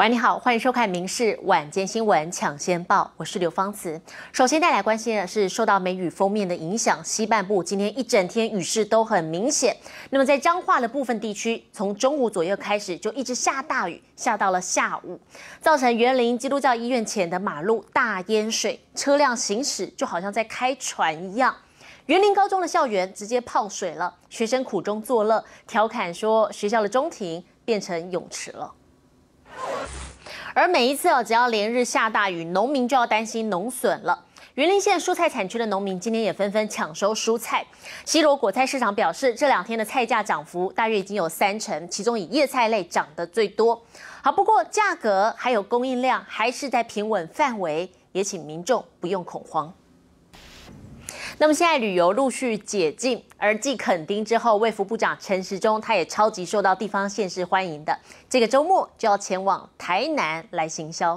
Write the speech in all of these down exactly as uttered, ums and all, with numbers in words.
喂，你好，欢迎收看《民视晚间新闻抢先报》，我是刘芳慈。首先带来关心的是，受到梅雨锋面的影响，西半部今天一整天雨势都很明显。那么在彰化的部分地区，从中午左右开始就一直下大雨，下到了下午，造成园林基督教医院前的马路大淹水，车辆行驶就好像在开船一样。园林高中的校园直接泡水了，学生苦中作乐，调侃说学校的中庭变成泳池了。而每一次哦，只要连日下大雨，农民就要担心农损了。云林县蔬菜产区的农民今天也纷纷抢收蔬菜。西螺果菜市场表示，这两天的菜价涨幅大约已经有三成，其中以叶菜类涨得最多。好，不过价格还有供应量还是在平稳范围，也请民众不用恐慌。那么现在旅游陆续解禁，而继垦丁之后，卫福部长陈时中他也超级受到地方县市欢迎的。这个周末就要前往台南来行销。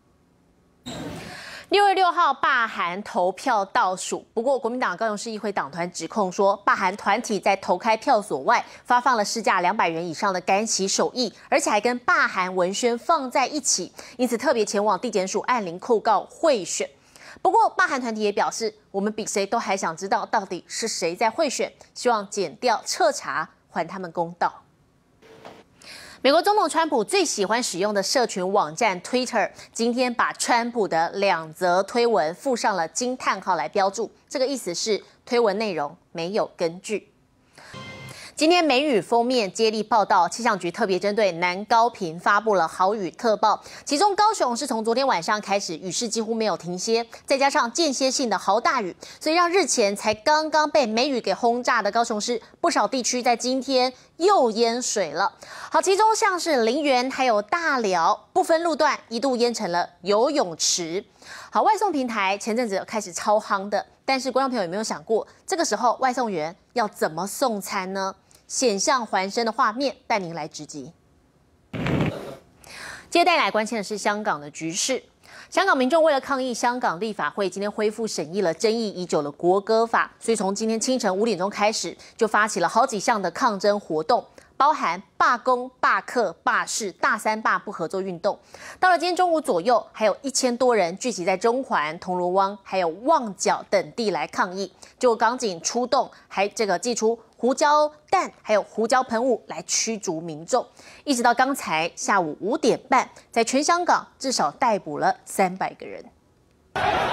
六月六号罢韩投票倒数，不过国民党高雄市议会党团指控说，罢韩团体在投开票所外发放了市价两百元以上的干洗手艺，而且还跟罢韩文宣放在一起，因此特别前往地检署按铃控告贿选。不过，罢韩团体也表示，我们比谁都还想知道到底是谁在贿选，希望检调彻查，还他们公道。美国总统川普最喜欢使用的社群网站 Twitter， 今天把川普的两则推文附上了惊叹号来标注，这个意思是推文内容没有根据。今天梅雨封面接力报道，气象局特别针对南高屏发布了豪雨特报，其中高雄是从昨天晚上开始雨势几乎没有停歇，再加上间歇性的豪大雨，所以让日前才刚刚被梅雨给轰炸的高雄市不少地区在今天又淹水了。好，其中像是林园还有大寮部分路段一度淹成了游泳池。好，外送平台前阵子开始超夯的，但是观众朋友有没有想过，这个时候外送员要怎么送餐呢？险象环生的画面带您来直击。接带来关心的是香港的局势。香港民众为了抗议香港立法会今天恢复审议了争议已久的国歌法，所以从今天清晨五点钟开始，就发起了好几项的抗争活动，包含罢工、罢课、罢市、大三罢不合作运动。到了今天中午左右，还有一千多人聚集在中环、铜锣湾还有旺角等地来抗议，就港警出动，还这个祭出胡椒弹还有胡椒喷雾来驱逐民众，一直到刚才下午五点半，在全香港至少逮捕了三百个人。